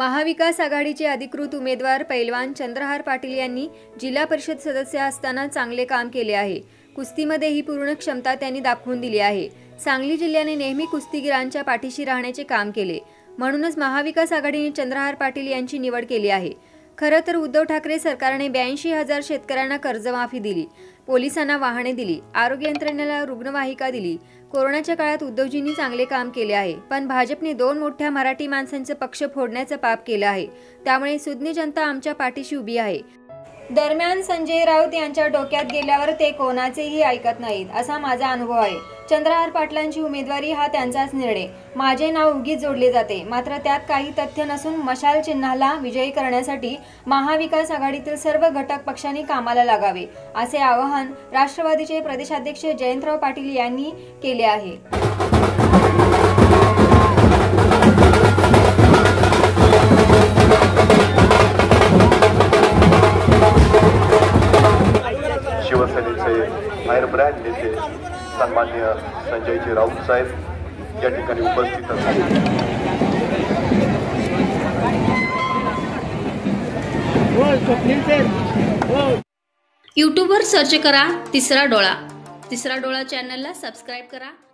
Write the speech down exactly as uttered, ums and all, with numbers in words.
महाविकास आघाडीचे अधिकृत उमेदवार पैलवान चंद्रहार पाटील यांनी जिल्हा परिषद सदस्य असताना चांगले काम केले आहे। कुस्तीमध्ये ही पूर्ण क्षमता त्यांनी दाखवून दिली आहे। सांगली जिल्ह्याने नेहमी कुस्तीगीरांच्या पाठीशी राहण्याचे काम केले, म्हणूनच महाविकास आघाडीने चंद्रहार पाटील यांची निवड केली आहे। खरं तर उद्धव ठाकरे सरकारने ब्याऐंशी हजार शेतकऱ्यांना कर्जमाफी दिली, पोलिसांना वाहने दिली, आरोग्य यंत्रणेला रुग्णवाहिका दिली। कोरोनाच्या काळात उद्धवजींनी चांगले काम केले आहे, पण भाजपने दोन मोठ्या मराठी माणसांचे पक्ष फोडण्याचं पाप केलं आहे। त्यामुळे सुज्ञ जनता आमच्या पाठीशी उभी आहे। दरम्यान संजय राऊत यांच्या डोक्यात गेल्यावर ते कोणाचेही ऐकत नाहीत, असा माझा अनुभव आहे। चंद्रहार पाटलांची उमेदवारी हा त्यांचाच निर्णय। माझे नाव उगीच जोडले जाते, मात्र त्यात काही तथ्य नसून मशाल चिन्हाला विजयी करण्यासाठी महाविकास आघाडीतील सर्व घटक पक्षांनी कामाला लागावे, असे आवाहन राष्ट्रवादीचे प्रदेशाध्यक्ष जयंतराव पाटील यांनी केले आहे। शिवसेनेचे फायर ब्रँड नेते सन्माननीय संजयजी राऊत साहेब या ठिकाणी उपस्थित असतील। यूट्यूबवर सर्च करा तिसरा डोळा। तिसरा डोळा चॅनलला सबस्क्राइब करा।